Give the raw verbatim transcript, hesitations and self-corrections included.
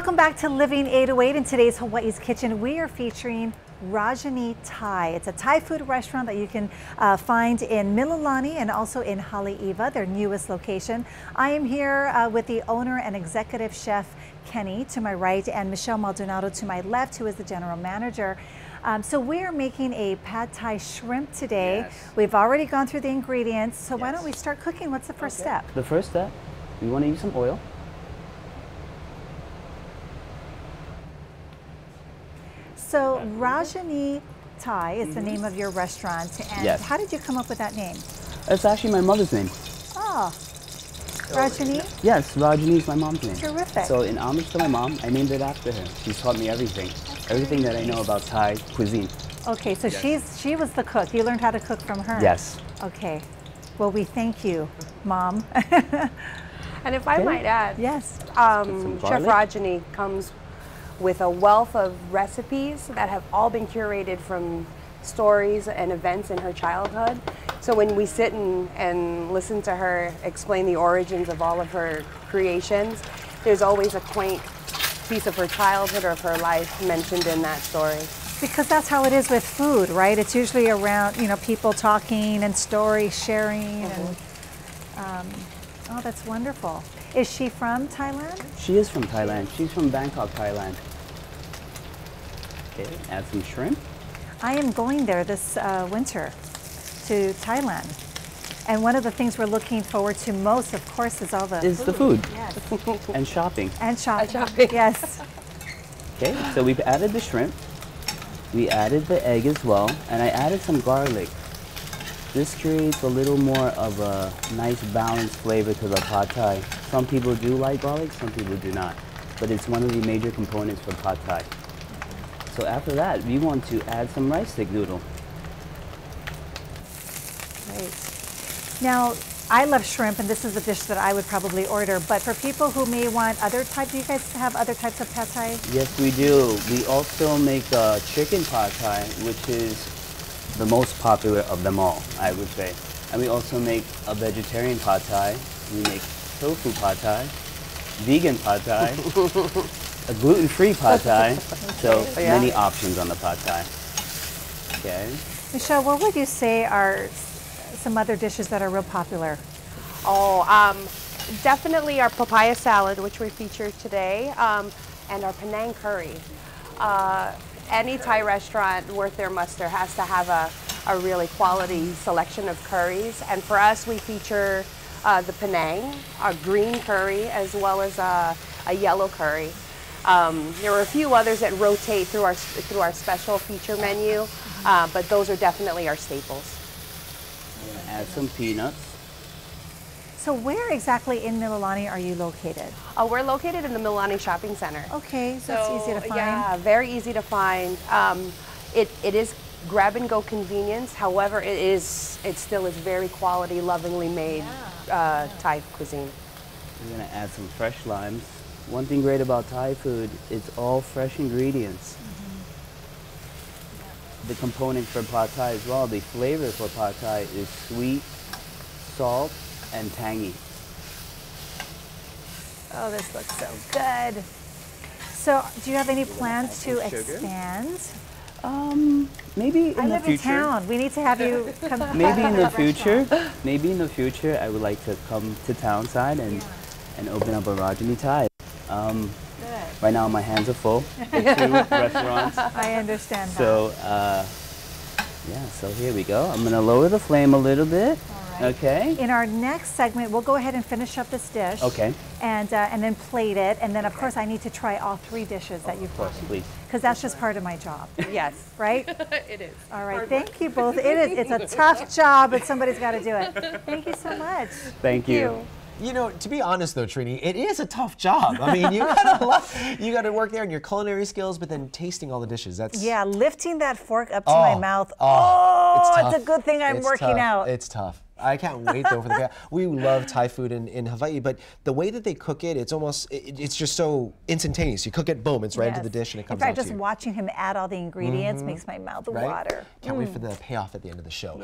Welcome back to Living eight oh eight. In today's Hawaii's Kitchen, we are featuring Rajanee Thai. It's a Thai food restaurant that you can uh, find in Mililani and also in Haleiwa, their newest location. I am here uh, with the owner and executive chef, Kenny, to my right, and Michelle Maldonado to my left, who is the general manager. Um, so we are making a pad Thai shrimp today. Yes. We've already gone through the ingredients, so Yes. why don't we start cooking? What's the first Okay. step? The first step, we want to use some oil. So Rajanee Thai is the name of your restaurant, and Yes. how did you come up with that name? It's actually my mother's name. Oh, Rajanee? Yes, Rajanee is my mom's name. Terrific. So in homage to my mom, I named it after her. She's taught me everything. Everything that I know about Thai cuisine. Okay, so Yes. she's she was the cook. You learned how to cook from her. Yes. Okay. Well, we thank you, Mom. And if I Okay. might add, Put yes, some um, Chef garlic. Rajanee comes with a wealth of recipes that have all been curated from stories and events in her childhood. So when we sit and, and listen to her explain the origins of all of her creations, there's always a quaint piece of her childhood or of her life mentioned in that story. Because that's how it is with food, right? It's usually around, you know, people talking and story sharing. Mm-hmm. and um, oh, that's wonderful. Is she from Thailand? She is from Thailand. She's from Bangkok, Thailand. Okay, add some shrimp. I am going there this uh, winter to Thailand. And one of the things we're looking forward to most, of course, is all the Is the food. Yes. And shopping. And shopping. And shopping. Yes. Okay, so we've added the shrimp. We added the egg as well, and I added some garlic. This creates a little more of a nice balanced flavor to the pad Thai. Some people do like garlic, some people do not. But it's one of the major components for pad Thai. So after that, we want to add some rice stick noodle. Great. Now, I love shrimp, and this is a dish that I would probably order. But for people who may want other types, do you guys have other types of pad Thai? Yes, we do. We also make a chicken pad Thai, which is the most popular of them all, I would say. And we also make a vegetarian pad Thai. We make tofu pad Thai, vegan pad Thai, a gluten-free pad Thai. So Yeah. many options on the pad Thai. Okay. Michelle, what would you say are some other dishes that are real popular? Oh, um, definitely our papaya salad, which we featured today, um, and our Penang curry. Uh, any Thai restaurant worth their muster has to have a, a really quality selection of curries. And for us, we feature uh, the Penang, a green curry, as well as a, a yellow curry. Um, there are a few others that rotate through our, through our special feature menu, uh, but those are definitely our staples. Add some peanuts. So where exactly in Mililani are you located? Uh, we're located in the Mililani Shopping Center. Okay, so that's easy to find. Yeah, very easy to find. Um, it, it is grab and go convenience. However, it is it still is very quality, lovingly made uh, Thai cuisine. We're gonna add some fresh limes. One thing great about Thai food, it's all fresh ingredients. Mm-hmm. The components for pad Thai as well, the flavor for pad Thai is sweet, salt, and tangy. Oh, this looks so good. So, do you have any plans to some sugar? expand? Um, maybe in I the live future. in town. We need to have you come. Maybe in the restaurant. future, maybe in the future, I would like to come to town side and and open up a Rajanee Thai. Um, Good. right now, my hands are full. Two restaurants. I understand that. So, uh, yeah. So here we go. I'm gonna lower the flame a little bit. All right. Okay. In our next segment, we'll go ahead and finish up this dish. Okay. And uh, and then plate it, and then of course I need to try all three dishes that you've Of course, brought. please. Because that's just part of my job, Yes, right? it is. All right. Thank you both. It is. It's a tough job, but somebody's got to do it. Thank you so much. Thank you. You know, to be honest though, Trini, it is a tough job. I mean, you got a lot, you got to work there on your culinary skills, but then tasting all the dishes. That's Yeah, lifting that fork up to Oh, my mouth. oh, Oh, it's it's, tough. a good thing I'm It's working tough. out. It's tough. I can't wait though for the. We love Thai food in, in Hawaii, but the way that they cook it, it's almost it, it's just so instantaneous. You cook it, boom, it's right into the Yes. dish and it In comes fact, out to just you. watching him add all the ingredients makes my mouth Right? water. Can't wait for the payoff at the end of the show.